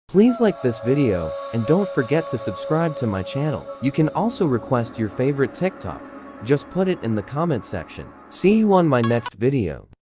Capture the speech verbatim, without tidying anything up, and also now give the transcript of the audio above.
Please like this video, and don't forget to subscribe to my channel. You can also request your favorite TikTok. Just put it in the comment section. See you on my next video.